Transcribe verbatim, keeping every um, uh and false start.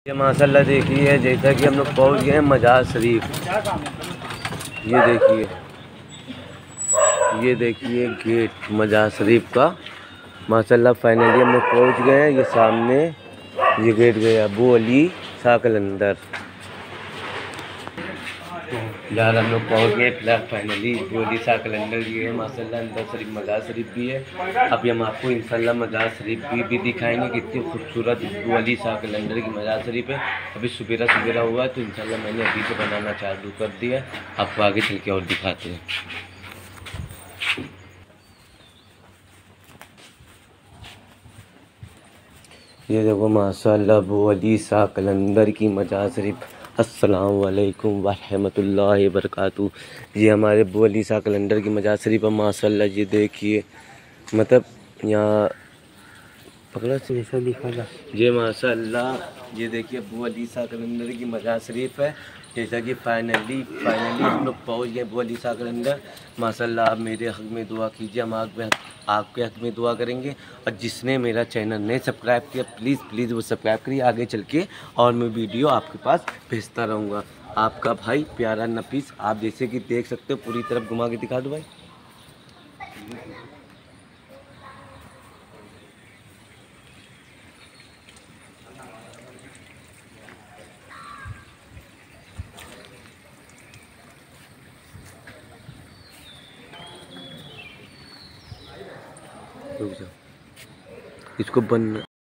ये माशाल्लाह देखिए, जैसा कि हम लोग पहुंच गए हैं मजार शरीफ। ये देखिए, ये देखिए गेट मजार शरीफ का। माशाल्लाह फाइनली हम लोग पहुंच गए हैं। ये सामने ये गेट गया अबू अली शाह कलंदर। यार हम लोग पहुंच गए फिलहाल फाइनली अबू अली शाह कलंदर भी है माशाल्लाह। अंदर शरीफ मजार शरीफ भी है। अभी हम आपको इंशाल्लाह मजार शरीफ भी, भी दिखाएंगे कितनी खूबसूरत अबू अली शाह कलंदर की मजार शरीफ है। अभी सुबेरा सुबेरा हुआ है तो इंशाल्लाह मैंने अभी से बनाना चालू कर दिया। आपको आगे चल के और दिखाते हैं। ये देखो माशाल्लाह अबू अली शाह कलंदर की मजार शरीफ। अस्सलाम वालेकुम वरहमतुल्लाहि वबरकातुहू। ये हमारे अबू अली शाह कलंदर की मजार शरीफ है माशाल्लाह। ये देखिए, मतलब यहाँ पकड़ा से ऐसा लिखा था। ये माशाल्लाह ये देखिए अबू अली शाह कलंदर की मजार शरीफ है। जैसा कि फाइनली फाइनली हम लोग पहुँच गए अबू अली शाह कलंदर। माशाल्लाह आप मेरे हक़ में दुआ कीजिए, हम आप आपके हक़ में दुआ करेंगे। और जिसने मेरा चैनल नहीं सब्सक्राइब किया प्लीज़ प्लीज़ वो सब्सक्राइब करिए। आगे चल के और मैं वीडियो आपके पास भेजता रहूँगा। आपका भाई प्यारा नफीस, आप जैसे कि देख सकते हो। पूरी तरफ घुमा के दिखा दो भाई। रुक जाओ, इसको बंद